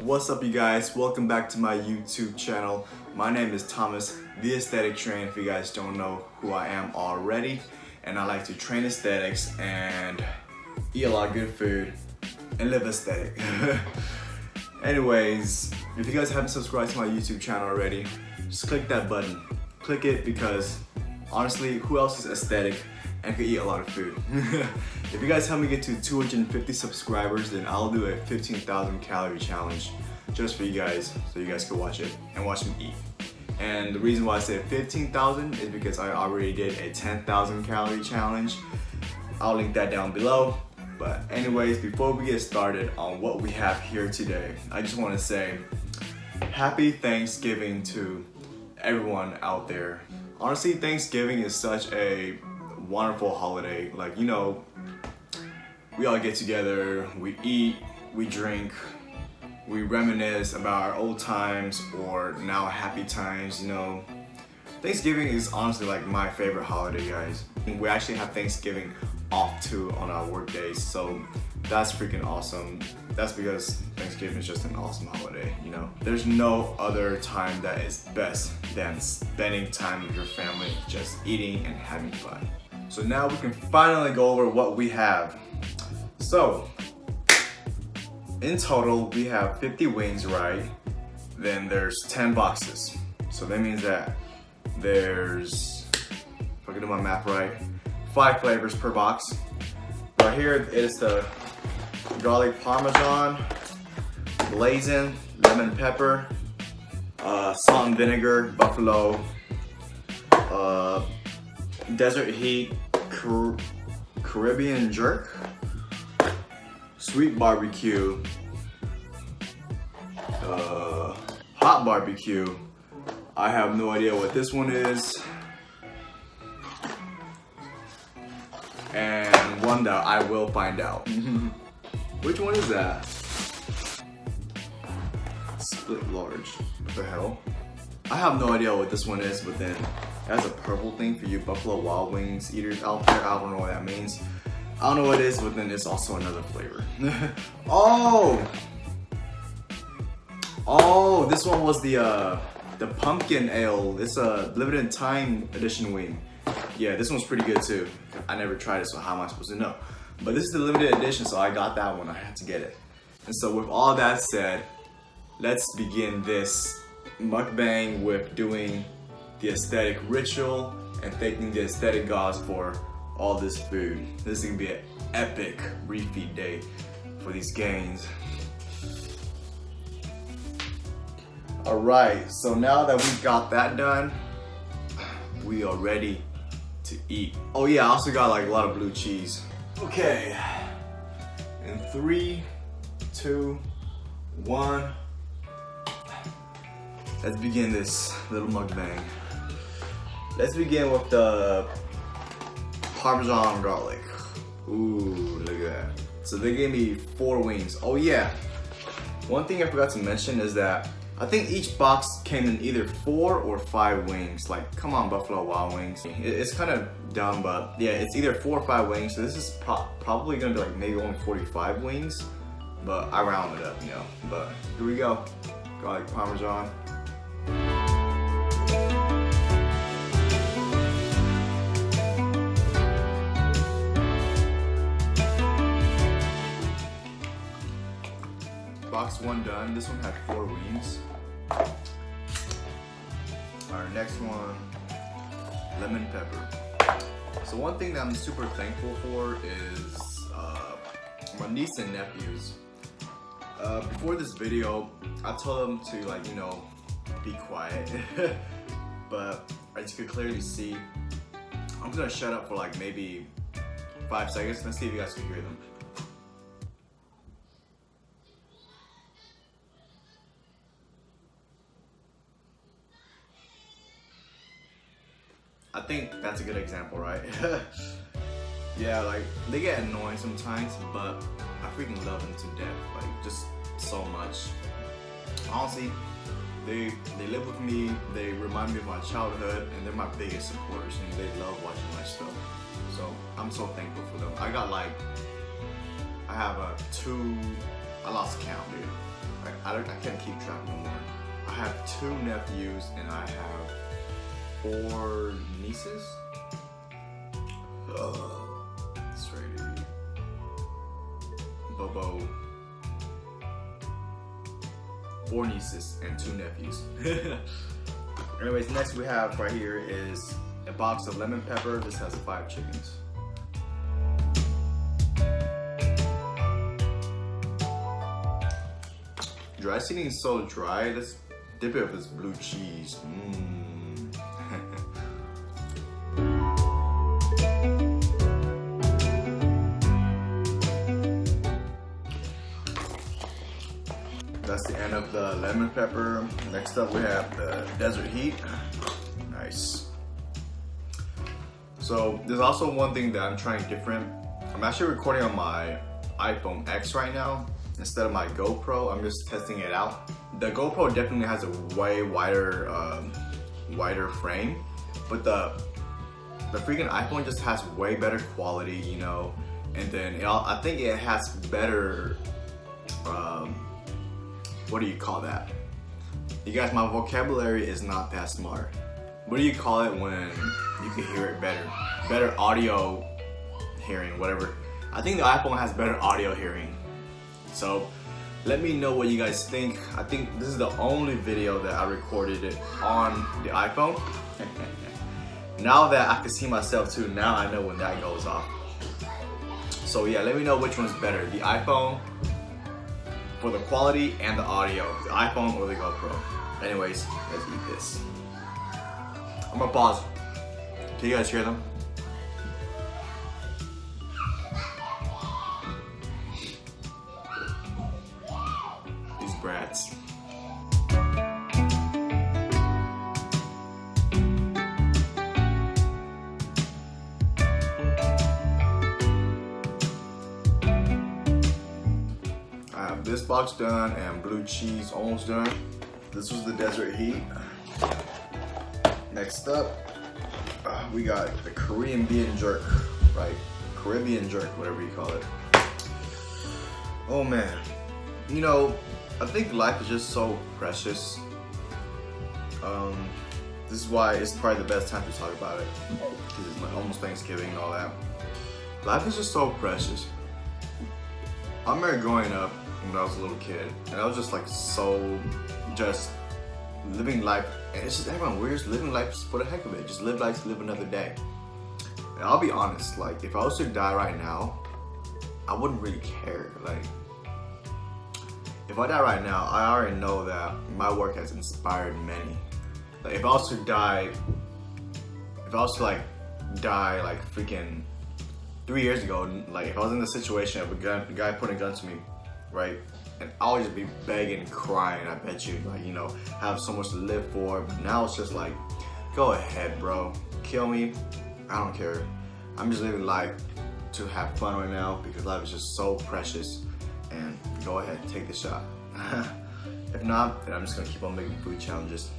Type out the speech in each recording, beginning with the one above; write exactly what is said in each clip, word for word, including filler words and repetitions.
What's up, you guys? Welcome back to my YouTube channel. My name is Thomas, the Aesthetic Trainer, if you guys don't know who I am already. And I like to train aesthetics and eat a lot of good food and live aesthetic. Anyways, if you guys haven't subscribed to my YouTube channel already, just click that button. Click it because honestly, who else is aesthetic and can eat a lot of food? If you guys help me get to two hundred fifty subscribers, then I'll do a fifteen thousand calorie challenge just for you guys, so you guys can watch it and watch me eat. And the reason why I said fifteen thousand is because I already did a ten thousand calorie challenge. I'll link that down below. But anyways, before we get started on what we have here today, I just want to say happy Thanksgiving to everyone out there. Honestly, Thanksgiving is such a wonderful holiday. Like, you know, we all get together, we eat, we drink, we reminisce about our old times or now happy times, you know. Thanksgiving is honestly like my favorite holiday, guys. We actually have Thanksgiving off too on our work days, so that's freaking awesome. That's because Thanksgiving is just an awesome holiday, you know. There's no other time that is best than spending time with your family, just eating and having fun. So now we can finally go over what we have. So, in total, we have fifty wings, right? Then there's ten boxes. So that means that there's, if I can do my math right, five flavors per box. Right here is the garlic parmesan, blazing, lemon pepper, uh, salt and vinegar, buffalo, uh, desert heat, Car Caribbean jerk, sweet barbecue, uh, hot barbecue. I have no idea what this one is. And one that I will find out. Which one is that? Split large. What the hell? I have no idea what this one is, but then it has a purple thing for you Buffalo Wild Wings eaters out there. I don't know what that means. I don't know what it is, but then it's also another flavor. Oh! Oh, this one was the uh, the pumpkin ale. It's a limited time edition wing. Yeah, this one's pretty good too. I never tried it, so how am I supposed to know? But this is the limited edition, so I got that one. I had to get it. And so with all that said, let's begin this mukbang with doing the aesthetic ritual and thanking the aesthetic gods for all this food. This is gonna be an epic refeed day for these gains. All right, so now that we got that done, we are ready to eat. Oh yeah, I also got like a lot of blue cheese. Okay, in three, two, one, let's begin this little mukbang. Let's begin with the Parmesan garlic. Ooh, look at that. So they gave me four wings. Oh yeah, one thing I forgot to mention is that I think each box came in either four or five wings. Like, come on, Buffalo Wild Wings. It's kind of dumb, but yeah, it's either four or five wings. So this is pro probably gonna be like maybe only forty-five wings, but I round it up, you know. But here we go. Garlic Parmesan. Box one done. This one had four wings. Our next one, lemon pepper. So one thing that I'm super thankful for is uh, my niece and nephews. Uh, before this video, I told them to, like, you know, be quiet. But as you can clearly see, I'm gonna shut up for like maybe five seconds. Let's see if you guys can hear them. I think that's a good example, right? Yeah, like, they get annoying sometimes, but I freaking love them to death, like, just so much. Honestly, they they live with me, they remind me of my childhood, and they're my biggest supporters, and they love watching my stuff. So, I'm so thankful for them. I got like, I have a two, I lost count, dude. I, I, don't, I can't keep track no more. I have two nephews and I have four nieces. Oh, that's right. Bobo. Four nieces and two nephews. Anyways, next we have right here is a box of lemon pepper. This has five chickens. Dry seasoning is so dry. Let's dip it with this blue cheese. Mmm. That's the end of the lemon pepper. Next up we have the desert heat. Nice. So there's also one thing that I'm trying different. I'm actually recording on my iPhone X right now instead of my GoPro. I'm just testing it out. The GoPro definitely has a way wider, um, wider frame, but the the freaking iPhone just has way better quality, you know. And then it all, I think it has better. Um, What do you call that? You guys, my vocabulary is not that smart. What do you call it when you can hear it better? Better audio hearing, whatever. I think the iPhone has better audio hearing. So let me know what you guys think. I think this is the only video that I recorded it on the iPhone. Now that I can see myself too, now I know when that goes off. So yeah, let me know which one's better, the iPhone for the quality and the audio, the iPhone or the GoPro. Anyways, let's eat this. I'm gonna pause. Can you guys hear them? These brats. This box done and blue cheese almost done. This was the desert heat. Next up, uh, we got the Korean bean jerk, right? Caribbean jerk, whatever you call it. Oh man, you know, I think life is just so precious. Um, this is why it's probably the best time to talk about it, because it's like almost Thanksgiving and all that. Life is just so precious. I remember growing up when I was a little kid, and I was just like so just living life, and it's just everyone, we're just living life for the heck of it. Just live life to live another day. And I'll be honest, like if I was to die right now, I wouldn't really care. Like if I die right now, I already know that my work has inspired many. Like if I was to die, if I was to like die like freaking three years ago, like if I was in the situation of a gun, a guy putting a gun to me, right? And I'll just be begging, crying, I bet you, like, you know, have so much to live for. But now it's just like, go ahead, bro. Kill me, I don't care. I'm just living life to have fun right now because life is just so precious. And go ahead, take the shot. If not, then I'm just gonna keep on making food challenges.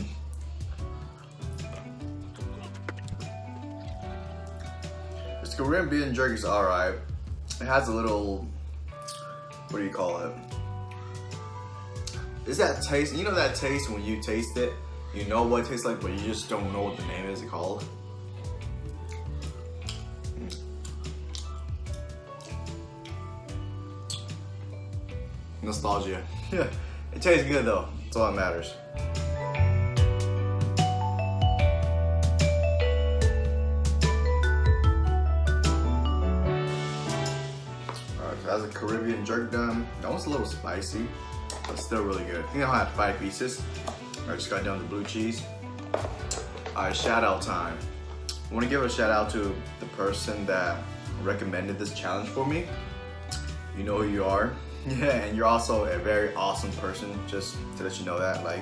This Korean bean jerky is alright. It has a little, what do you call it? Is that taste, you know that taste when you taste it, you know what it tastes like, but you just don't know what the name is called? Mm. Nostalgia. Yeah, it tastes good though, that's all that matters. That's a Caribbean jerk done. That one's a little spicy, but still really good. I think I'll have five pieces. I just got done with the blue cheese. All right, shout out time. I want to give a shout out to the person that recommended this challenge for me. You know who you are. Yeah, and you're also a very awesome person, just to let you know that. Like,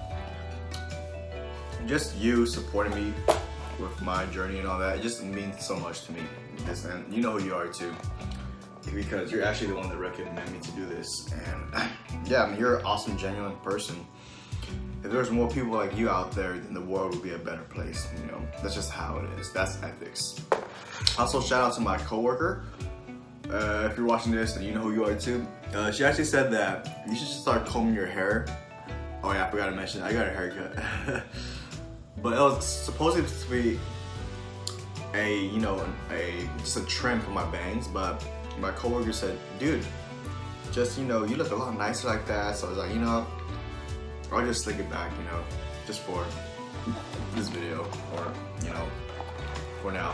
just you supporting me with my journey and all that, it just means so much to me. And you know who you are too, because you're actually the one that recommended me to do this. And yeah, I mean, you're an awesome, genuine person. If there's more people like you out there, then the world would be a better place. You know, that's just how it is. That's ethics. Also, shout out to my coworker. Uh, if you're watching this, then you know who you are too. Uh, she actually said that you should just start combing your hair. Oh yeah, I forgot to mention, I got a haircut. But it was supposed to be a, you know, a just a trim for my bangs, but my coworker said, dude, just, you know, you look a lot nicer like that. So I was like, you know, I'll just slick it back, you know, just for this video, or, you know, for now.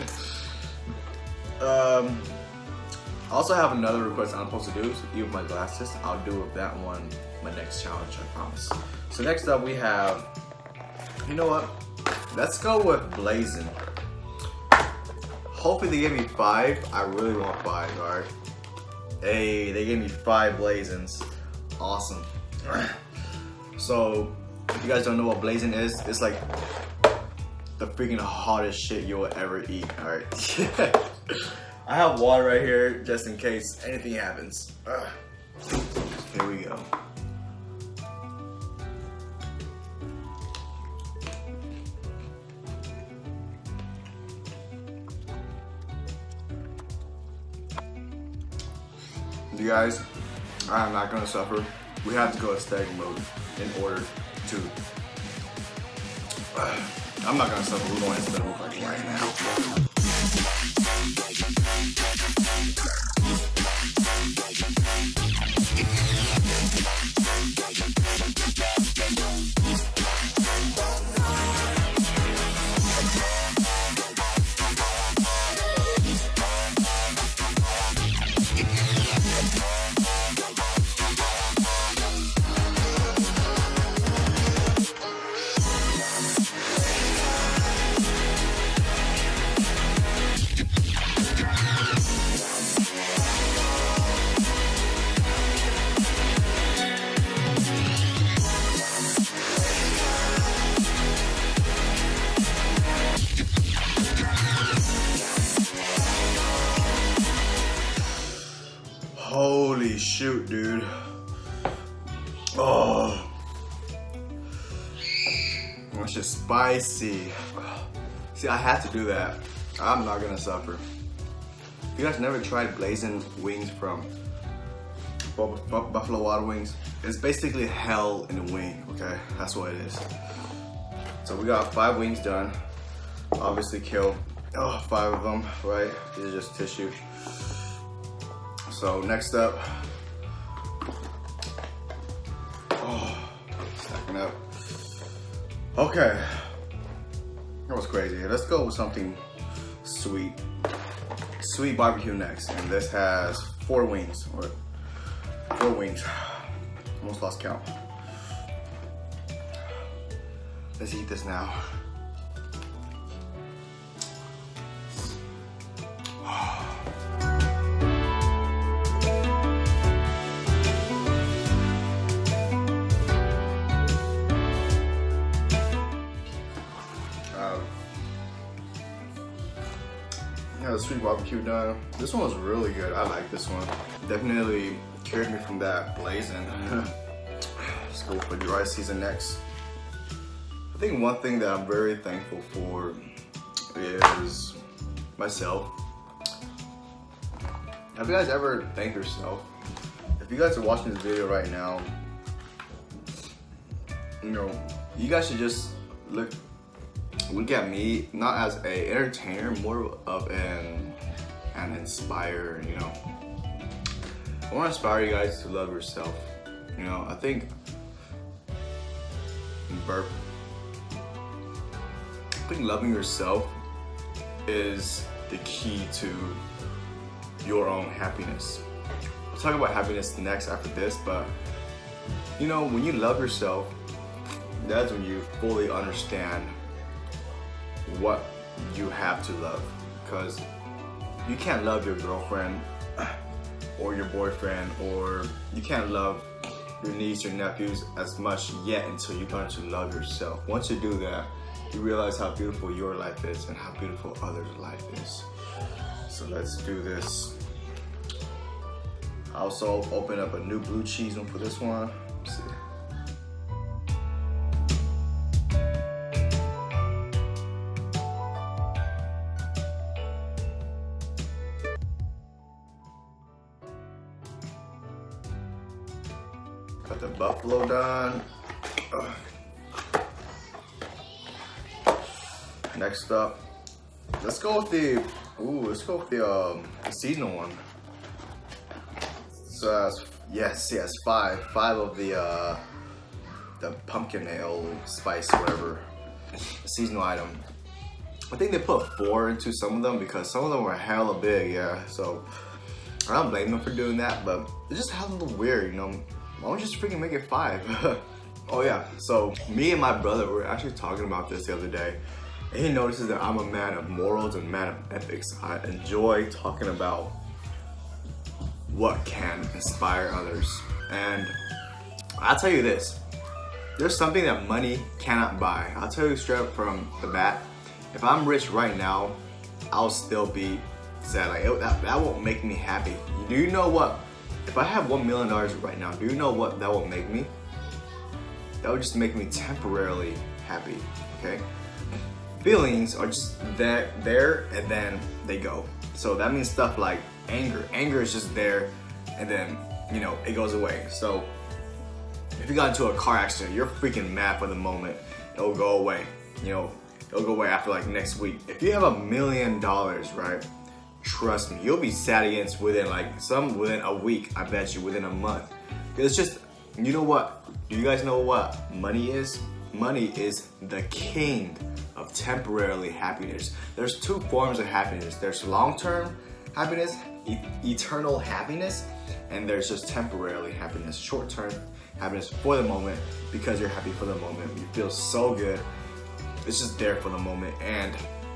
um, I also have another request I'm supposed to do, so even with my glasses. I'll do that one my next challenge, I promise. So next up we have, you know what? Let's go with blazing. Hopefully they gave me five. I really want five, alright? Hey, they gave me five blazings. Awesome. Alright. So, if you guys don't know what blazing is, it's like the freaking hottest shit you'll ever eat, alright? I have water right here just in case anything happens. Ugh. Here we go. You guys, I am not gonna suffer. We have to go aesthetic mode in order to. Uh, I'm not gonna suffer. We're going aesthetic mode right now. Holy shoot, dude. Oh. That's just spicy. See, I had to do that. I'm not gonna suffer. If you guys never tried blazing wings from Buffalo Wild Wings, it's basically hell in a wing, okay? That's what it is. So we got five wings done. Obviously killed oh, five of them, right? These are just tissue. So next up, oh, stacking up. Okay, that was crazy. Let's go with something sweet. Sweet barbecue next, and this has four wings, or four wings. Almost lost count. Let's eat this now. The sweet barbecue done. This one was really good. I like this one. Definitely cured me from that blazing. Let's go for dry season next. I think one thing that I'm very thankful for is myself. Have you guys ever thanked yourself? If you guys are watching this video right now, you know, you guys should just look Look at me not as a entertainer, more of an an inspire. You know, I want to inspire you guys to love yourself. You know, I think burp. I think loving yourself is the key to your own happiness. We'll talk about happiness next after this, but you know, when you love yourself, that's when you fully understand what you have to love, because you can't love your girlfriend or your boyfriend, or you can't love your niece or nephews as much yet until you learn to love yourself. Once you do that, you realize how beautiful your life is and how beautiful others' life is. So let's do this. I also open up a new blue cheese one for this one. Let's see. Put the buffalo down. Ugh. Next up, let's go with the, ooh, let's go with the, um, the seasonal one. So, uh, yes, yes, five. Five of the, uh, the pumpkin ale spice, whatever, seasonal item. I think they put four into some of them because some of them were hella big, yeah. So, I don't blame them for doing that, but it just hella weird, you know. Why don't you just freaking make it five? Oh yeah, so me and my brother were actually talking about this the other day. And he notices that I'm a man of morals and man of ethics. I enjoy talking about what can inspire others. And I'll tell you this, there's something that money cannot buy. I'll tell you straight up from the bat, if I'm rich right now, I'll still be sad. Like, it, that, that won't make me happy. Do you know what? If I have one million dollars right now, do you know what that will make me? That would just make me temporarily happy, okay? Feelings are just there, there, and then they go. So that means stuff like anger. Anger is just there, and then, you know, it goes away. So if you got into a car accident, you're freaking mad for the moment. It'll go away. You know, it'll go away after like next week. If you have a million dollars, right? Trust me, you'll be sad against within like some within a week. I bet you within a month. It's just, you know what? Do you guys know what money is? Money is the king of temporarily happiness. There's two forms of happiness. There's long-term happiness, e eternal happiness, and there's just temporarily happiness, short-term happiness for the moment because you're happy for the moment. You feel so good. It's just there for the moment. And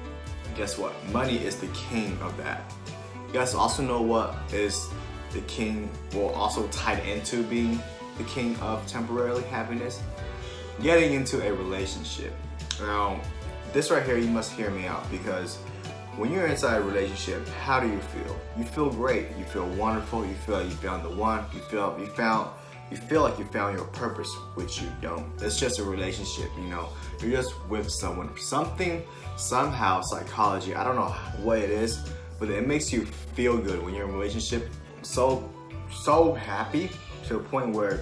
guess what? Money is the king of that. You guys also know what is the king, well, also tied into being the king of temporarily happiness? Getting into a relationship. Now, this right here, you must hear me out, because when you're inside a relationship, how do you feel? You feel great. You feel wonderful. You feel like you found the one. You feel you found you feel like you found your purpose, which you don't. It's just a relationship, you know. You're just with someone. Something, somehow, psychology, I don't know what it is, but it makes you feel good when you're in a relationship. So, so happy to the point where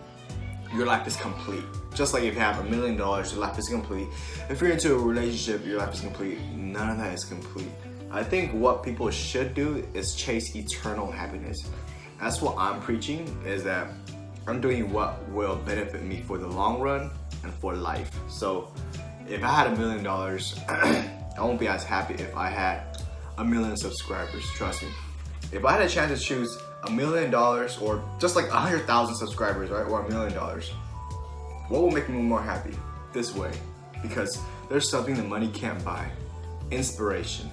your life is complete. Just like if you have a million dollars, your life is complete. If you're into a relationship, your life is complete. None of that is complete. I think what people should do is chase eternal happiness. That's what I'm preaching, is that I'm doing what will benefit me for the long run and for life. So if I had a million dollars, I won't be as happy if I had a million subscribers, trust me. If I had a chance to choose a million dollars or just like a hundred thousand subscribers, right, or a million dollars, what will make me more happy? This way, because there's something that money can't buy. Inspiration.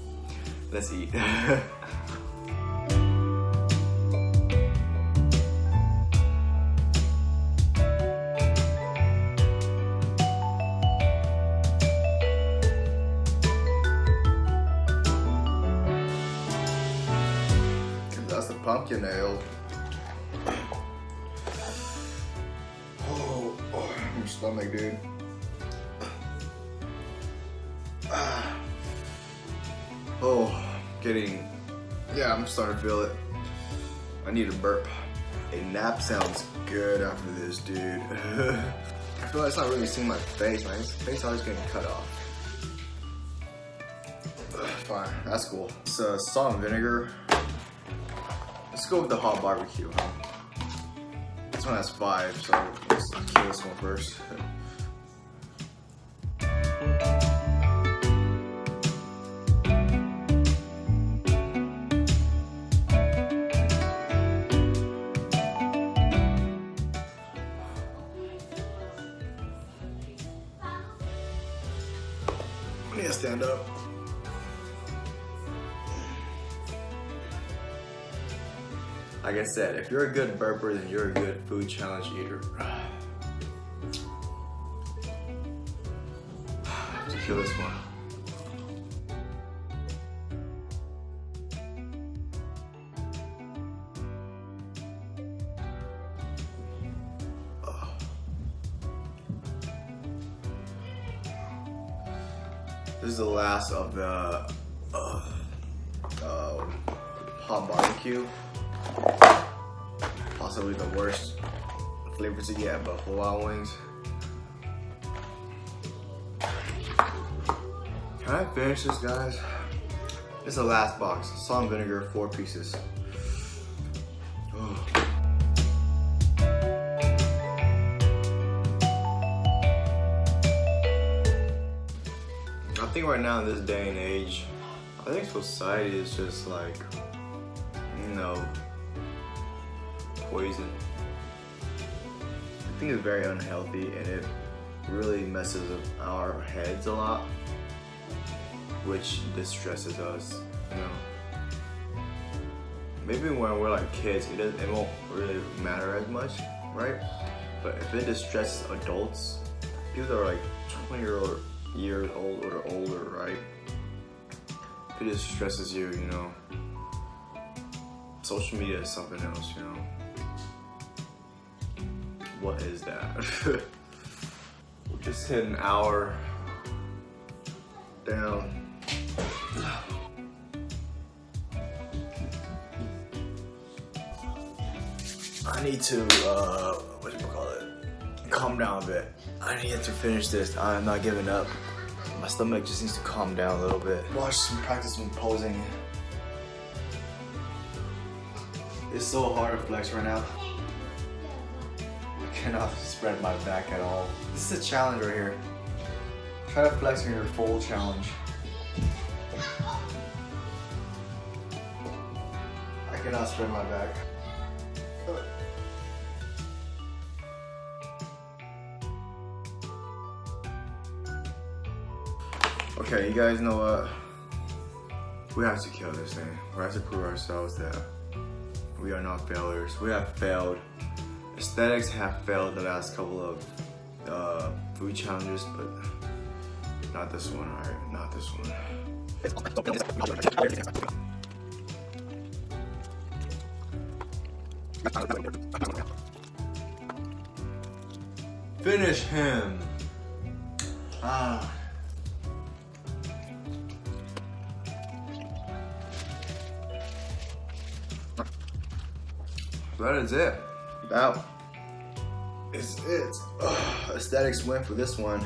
Let's eat. That's the pumpkin ale. Oh, oh, my stomach, dude. Oh, getting, yeah, I'm starting to feel it. I need a burp. A nap sounds good after this, dude. I feel like it's not really seeing my face. My face always getting cut off. Ugh, fine, that's cool. It's uh, salt and vinegar. Let's go with the hot barbecue, huh? This one has five, so let's kill this one first. I need to stand up. Like I said, if you're a good burper, then you're a good food challenge eater. I have to kill this one. Oh. This is the last of the uh, uh, hot barbecue. Possibly the worst flavors to get at Buffalo Wild Wings. Can I finish this, guys? It's the last box. Salt and vinegar, four pieces. Oh. I think right now in this day and age, I think society is just like, you know, poison. I think it's very unhealthy and it really messes up our heads a lot, which distresses us, you know. Maybe when we're like kids, it, doesn't, it won't really matter as much, right? But if it distresses adults, people that are like twenty years old or older, right? If it distresses you, you know, social media is something else, you know. What is that? We just hit an hour down. I need to, uh, what do you call it? Calm down a bit. I need to finish this. I'm not giving up. My stomach just needs to calm down a little bit. Watch some practice some posing. It's so hard to flex right now. I cannot spread my back at all. This is a challenge right here. Try to flex in your full challenge. I cannot spread my back. Okay, you guys know what? We have to kill this thing. We have to prove ourselves that we are not failures. We have failed. Aesthetics have failed the last couple of uh, food challenges, but not this one, alright? Not this one. Finish him. Ah. That is it. That is it. Ugh, aesthetics win for this one.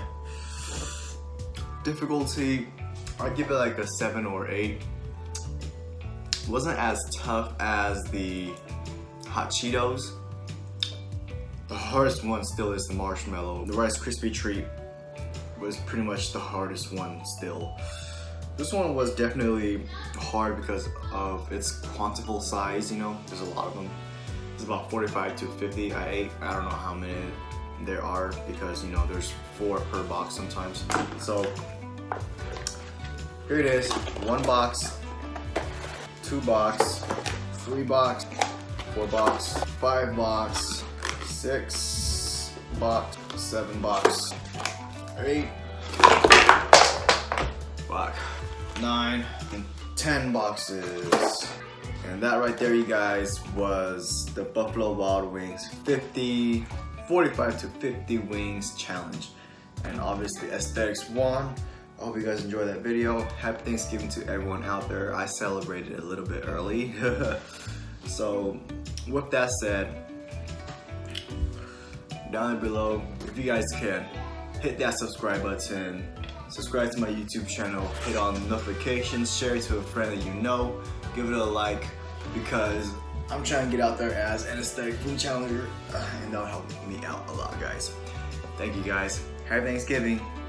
Difficulty, I'd give it like a seven or eight. It wasn't as tough as the hot Cheetos. The hardest one still is the marshmallow. The Rice Krispie treat was pretty much the hardest one still. This one was definitely hard because of its quantifiable size, you know, there's a lot of them. It's about forty-five to fifty. I ate, I don't know how many there are because, you know, there's four per box sometimes. So here it is, one box, two box, three box, four box, five box, six box, seven box, eight, box, nine, and ten boxes. And that right there, you guys, was the Buffalo Wild Wings fifty, forty-five to fifty wings challenge. And obviously aesthetics won. I hope you guys enjoyed that video. Happy Thanksgiving to everyone out there. I celebrated a little bit early. So with that said, down below, if you guys can, hit that subscribe button. Subscribe to my YouTube channel, hit on notifications, share it to a friend that you know, give it a like, because I'm trying to get out there as an aesthetic food challenger, and that'll help me out a lot, guys. Thank you guys. Happy Thanksgiving.